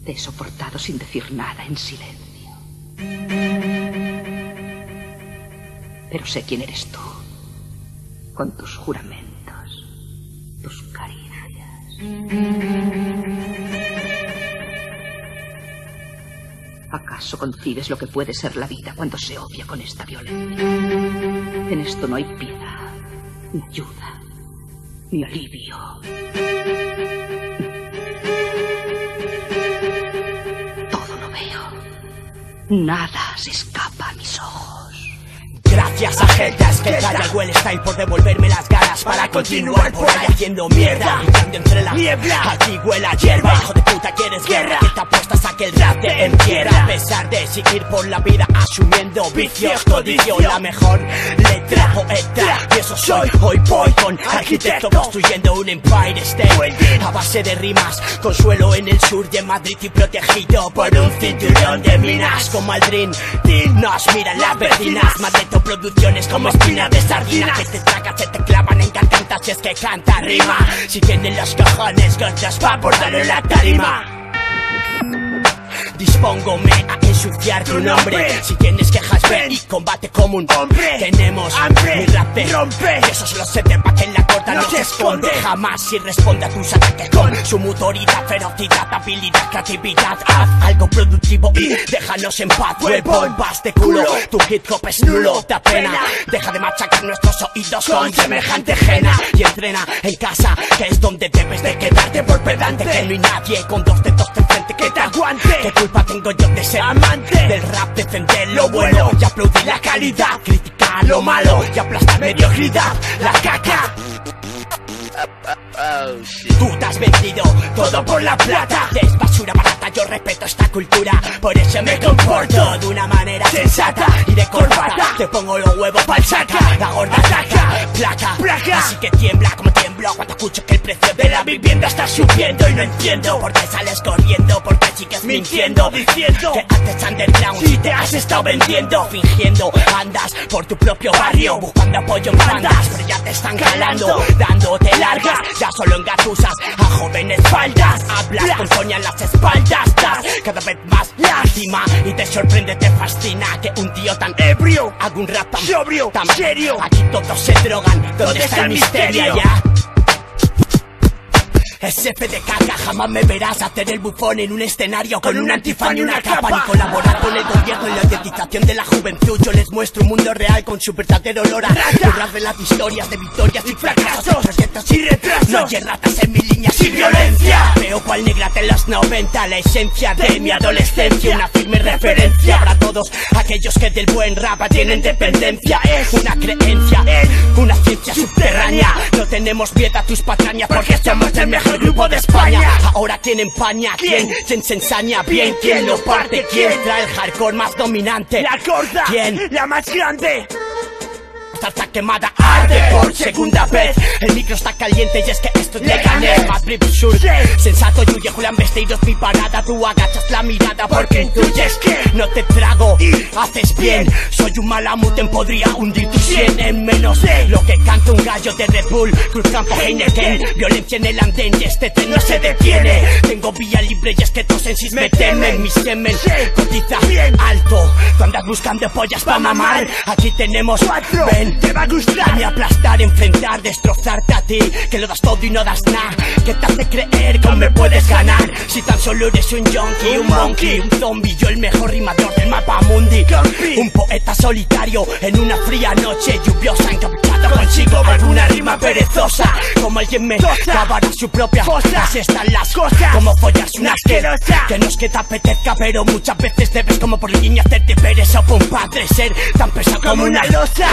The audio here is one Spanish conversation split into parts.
Te he soportado sin decir nada, en silencio. Pero sé quién eres tú, con tus juramentos, tus caricias. ¿Acaso concibes lo que puede ser la vida cuando se odia con esta violencia? En esto no hay piedad, ni ayuda, ni alivio. Todo lo veo. Nada se escapa a mis ojos. Gracias a Heldas que calla el well style por devolverme las ganas para continuar por ahí haciendo mierda, brillando entre la niebla. Aquí huele a hierba, hijo de puta, ¿quieres guerra? Que te apuestas a que el rap te entierra. A pesar de seguir por la vida asumiendo vicios, codicio la mejor letra poeta. Y eso soy, hoy voy con arquitecto construyendo un Empire State a base de rimas, con suelo en el sur de Madrid y protegido por un cinturón de minas. Como Aldrin, nos miran las vecinas, Madreto producciones como espina de sardina que te tragas, se te clavan en gargantas si es que canta rima. Si tienen los cojones gordos pa' abordarlo en la tarima, dispóngome a ensuciar tu nombre. Si tienes quejas ven y combate como un hombre. Tenemos hambre, mi rap te rompe, y eso solo se te pa' que en la corta no se esconde. Jamás si responde a tus ataques con su motoridad, ferocidad, habilidad, creatividad. Haz algo productivo y déjanos en paz. Huevón, vas de culo, tu hip hop es nulo, da pena. Deja de machacar nuestros oídos con semejante jena y entrena en casa, que es donde debes de quedarte por pedante. Que no hay nadie con dos dedos de frente que te aguante. ¿Qué culpa tengo yo de ser amante del rap? Defender lo bueno y aplaudir la calidad, criticar lo malo y aplastar mediocridad, la caca. Tú te has vendido todo por la plata, es basura barata, yo respeto esta cultura, por eso me comporto de una manera sensata y de corbata. Te pongo los huevos pa'l saca, la gorda ataca, placa. Así que tiembla como tiemblo cuando escucho que el precio de la vivienda está subiendo. Y no entiendo por qué sales corriendo, porque sigues mintiendo, diciendo que antes underground y te has estado vendiendo. Fingiendo, andas por tu propio barrio buscando apoyo en bandas, pero ya te están jalando, dándote largas. Ya solo engatusas a jóvenes faldas, hablas con coña en las espaldas, das cada vez más lástima y te sorprende, te fascina que un tío tan ebrio haga un rap tan sobrio, tan serio. Aquí todos se drogan, ¿dónde está el misterio? Ya SF de caca, jamás me verás hacer el bufón en un escenario con un antifaz y una capa, ni colaborar con el gobierno en la identificación de la juventud. Yo les muestro un mundo real con su verdadero olor a borrar de las historias de victorias y fracasos, proyectos y retrasos. No hay ratas en mi línea sin violencia. Veo cual negrata en los 90, la esencia de mi adolescencia, una firme referencia para todos aquellos que del buen rap tienen dependencia. Es una creencia, es una ciencia subterránea. No tenemos miedo a tus patrañas porque somos el mejor grupo de España. Ahora quién empaña, quién se ensaña bien, quién lo parte, quién trae el hardcore más dominante, la corta, quién la más grande. Salsa quemada arde por segunda vez, el micro está caliente y es que esto es Leganés. Madrid Sur, sensato Yuye, Julián vestidos mi parada. Tú agachas la mirada porque intuyes que no te trago y haces bien. Soy un malamuten, podría hundir tu 100 en menos lo que canta un gallo de Red Bull, Cruzcampo Heineken. Violencia en el andén y este tren no se detiene. Tengo vía libre y es que todos en sí me temen. Mi semen cotiza alto, tú andas buscando pollas pa' mamar. Aquí tenemos 4, ven, te va a gustar. Y aplastar, enfrentar, destrozarte a ti, que lo das todo y no das nada. ¿Qué te hace creer que me puedes ganar? Si tan solo eres un junkie, un monkey, un zombie. Yo el mejor rimador del mapa mundi, un poeta solitario en una fría noche lluviosa, encapuchado consigo alguna rima perezosa. Como alguien me cavará su propia fosa. Así están las cosas, como follarse una asquerosa. Que no es que te apetezca, pero muchas veces debes como por línea hacerte perezo por un padre, ser tan pesado como una losa.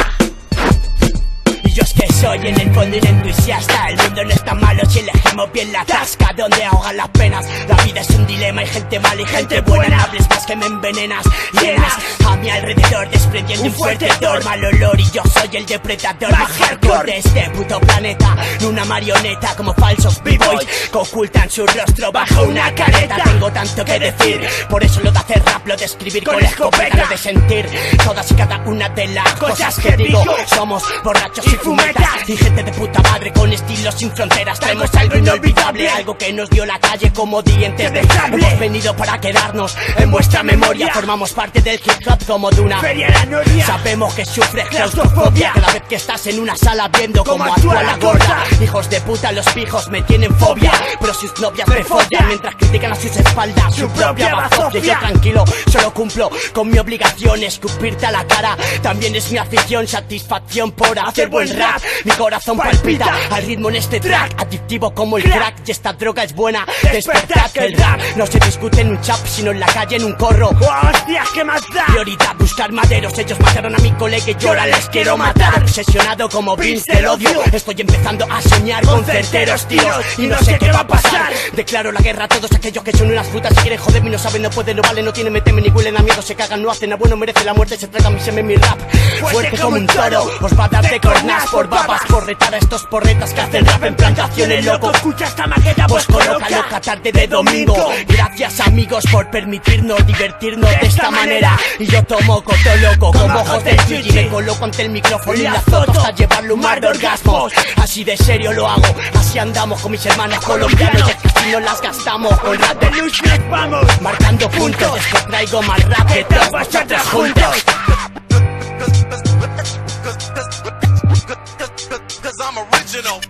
Y yo es que soy en el fondo un entusiasta. El mundo no es tan malo si elegimos bien la tasca donde ahogan las penas. La vida es un dilema, hay gente mala y gente buena. No hables más que me envenenas, llenas a mi alrededor desprendiendo un fuerte mal olor. Y yo soy el depredador más hardcore de este puto planeta. No una marioneta como falsos b-boys que ocultan su rostro bajo una careta. Tengo tanto que decir, por eso lo de hacer rap, lo de escribir con la escopeta, lo de sentir todas y cada una de las cosas que digo. Somos borrachos y fumetas y gente de puta madre con estilos sin fronteras. Traemos algo inolvidable, algo que nos dio la calle como dientes de sable. Hemos venido para quedarnos en vuestra memoria. Formamos parte del hip hop como de una feria la noria. Sabemos que sufres claustrofobia cada vez que estás en una sala viendo cómo actúa la gorda. Hijos de puta, los pijos me tienen fobia, pero sus novias me follan mientras critican a sus espaldas su propia bazofia. Yo tranquilo, solo cumplo con mi obligación, escupirte a la cara también es mi afición. Satisfacción por hacer buen rap, mi corazón palpita al ritmo en este track, adictivo como el crack. Y esta droga es buena, despertad que el rap no se discute en un chap sino en la calle en un corro. ¡Hostias, qué más da! Prioridad buscar maderos, ellos mataron a mi colega y yo ahora les quiero matar. Obsesionado como Vince del odio, estoy empezando a soñar con certeros tiros y no sé qué va a pasar. Declaro la guerra a todos aquellos que son unas putas. Si quieren joderme no saben, no pueden, no valen, no tienen, me temen ni huelen a miedo, se cagan, no hacen a bueno, merece la muerte, se tragan mi semen, mi rap fuerte como un toro, os va a dar de cornas por babas, por retar a estos porretas que hacen rap en plantaciones, loco. Escucha esta maqueta, pues colócalo cada tarde de domingo. Gracias amigos por permitirnos divertirnos de esta manera. Y yo tomo coto loco como ojos del Gigi, me coloco ante el micrófono y la azoto hasta llevarle un mar de orgasmos. Así de serio lo hago, así andamos con mis hermanos colombianos, y es que si no las gastamos con rap de luz vamos marcando puntos. Es que traigo más rap que todos vosotros juntos. Cause I'm original.